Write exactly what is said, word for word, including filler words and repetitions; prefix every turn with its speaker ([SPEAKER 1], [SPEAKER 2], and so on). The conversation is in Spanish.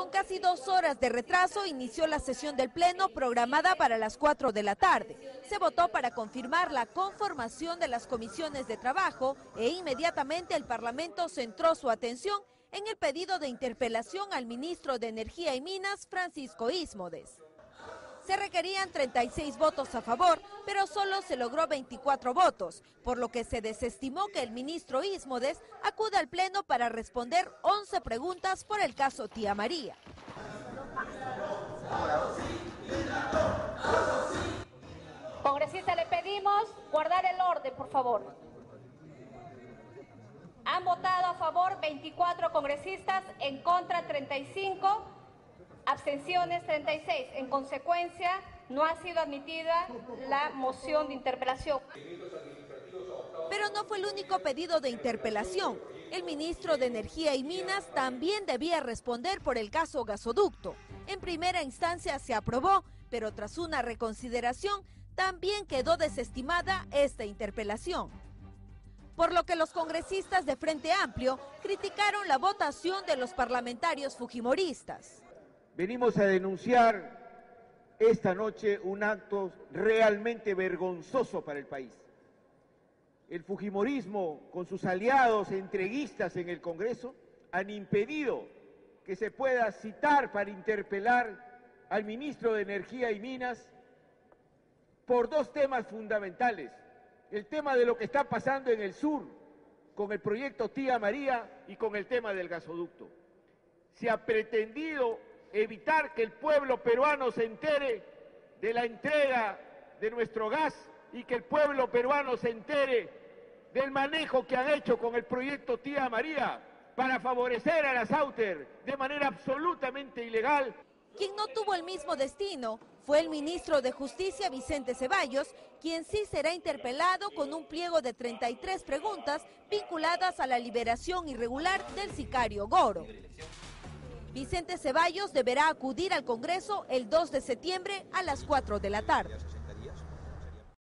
[SPEAKER 1] Con casi dos horas de retraso inició la sesión del Pleno programada para las cuatro de la tarde. Se votó para confirmar la conformación de las comisiones de trabajo e inmediatamente el Parlamento centró su atención en el pedido de interpelación al ministro de Energía y Minas, Francisco Ismodes. Se requerían treinta y seis votos a favor, pero solo se logró veinticuatro votos, por lo que se desestimó que el ministro Ismodes acuda al Pleno para responder once preguntas por el caso Tía María.
[SPEAKER 2] Congresista, le pedimos guardar el orden, por favor. Han votado a favor veinticuatro congresistas, en contra treinta y cinco, abstenciones treinta y seis. En consecuencia, no ha sido admitida la moción de interpelación.
[SPEAKER 1] Pero no fue el único pedido de interpelación. El ministro de Energía y Minas también debía responder por el caso gasoducto. En primera instancia se aprobó, pero tras una reconsideración también quedó desestimada esta interpelación. Por lo que los congresistas de Frente Amplio criticaron la votación de los parlamentarios fujimoristas.
[SPEAKER 3] Venimos a denunciar esta noche un acto realmente vergonzoso para el país. El fujimorismo, con sus aliados entreguistas en el Congreso, han impedido que se pueda citar para interpelar al ministro de Energía y Minas por dos temas fundamentales. El tema de lo que está pasando en el sur, con el proyecto Tía María y con el tema del gasoducto. Se ha pretendido evitar que el pueblo peruano se entere de la entrega de nuestro gas y que el pueblo peruano se entere del manejo que han hecho con el proyecto Tía María para favorecer a la Sauter de manera absolutamente ilegal.
[SPEAKER 1] Quien no tuvo el mismo destino fue el ministro de Justicia, Vicente Ceballos, quien sí será interpelado con un pliego de treinta y tres preguntas vinculadas a la liberación irregular del sicario Goro. Vicente Ceballos deberá acudir al Congreso el dos de septiembre a las cuatro de la tarde.